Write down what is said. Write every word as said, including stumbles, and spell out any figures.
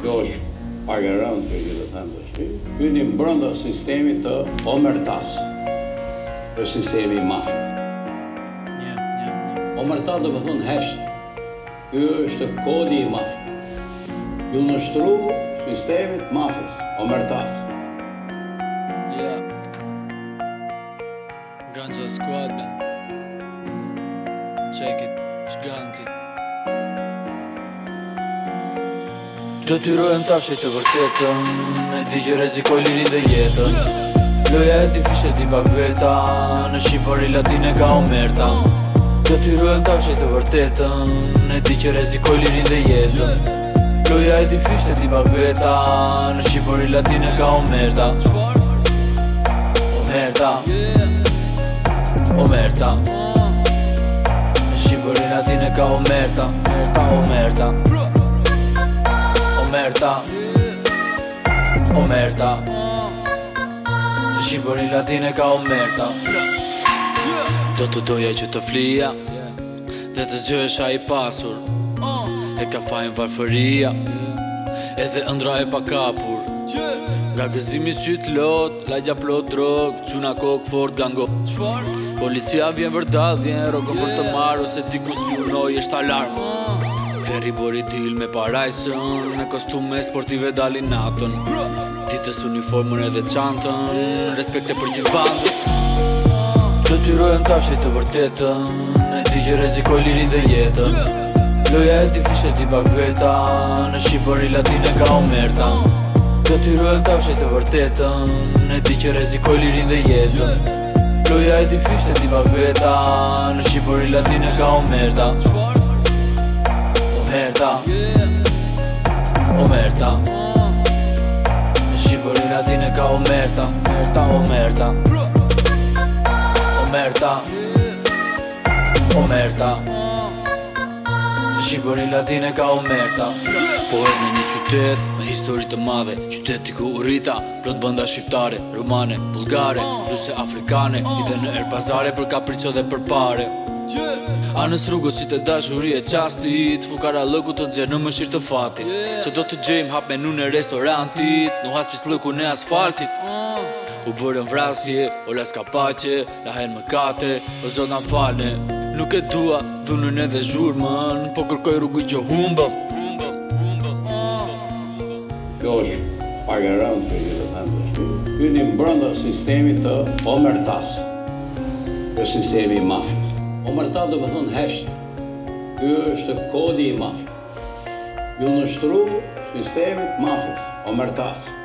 Kjo është pagerant që gjithë të thëmë të shpi. Ky një brënda sistemi të omertas, të sistemi mafia. Yeah, yeah, yeah. Omerta do më thënë heshtë. Ky është kodi i mafia. Ju nështru sistemit mafis, omertas. Yeah. Ganja Squad, man. Check it, shganti. Të tyrojmë tafshe të vërtetën, e di që rezikoj lirin dhe jetën. Loja e di fishe di bak veta, në Shqipëri latine ka omerta. Të tyrojmë tafshe të vërtetën, e di që rezikoj lirin dhe jetën. Loja e di fishe di bak veta, në Shqipëri latine ka omerta. Omerta, omerta. Në Shqipëri latine ka omerta, omerta, omerta. Omerta, omerta. Në Shqipëri latine ka omerta. Do të doja që të flija dhe të zgjohesha i pasur. E ka fajnë varfëria edhe ëndra e pakapur. Nga gëzimi syt lot, lagja plot drog, quna kok fort gango. Policia vjen vërdall, vjen rogën për të marrë, ose ti ku spionoj është alarm. Ferri bori dil me parajsën, me kostume sportive dalin natën. Ditës uniformën edhe çantën, respekte për gjithë bandën. Të tyrojmë tafshe të vërtetën, e di që rezikoj lirin dhe jetën. Loja e di fishe di bak veta, në Shqipëri latine ka omerta. Të tyrojmë tafshe të vërtetën, e di që rezikoj lirin dhe jetën. Loja e di fishe di bak veta, në Shqipëri latine ka omerta. Omerta, omerta. Në Shqipëri latine ka omerta, omerta, omerta. Omerta, omerta. Në Shqipëri latine ka omerta. Po edhe në një qytet me histori të madhe, qyteti ku u rrita, plot bënda shqiptare, romane, bulgare, ruse, afrikane, ide në Erpazare për kaprico dhe për pare. Anës rrugët si të dashuri e qastit, fukara lëku të nxerë në mëshirë të fatit. Që do të gjejmë hap menu në restorantit, në haspis lëku në asfaltit. U bërën vrasje, o las ka pache, lahen më kate, o zona falne. Nuk e dua dhunën edhe zhurmën, po kërkoj rrugë që humbëm. Kjo është pagerant që gjithë të thëmë të shpi. Ky një brënda sistemi të omertas, të sistemi mafis. Omerta do më thënë heshtë. Ky është kodi i mafia. Ju nështru sistemit mafis, omertas.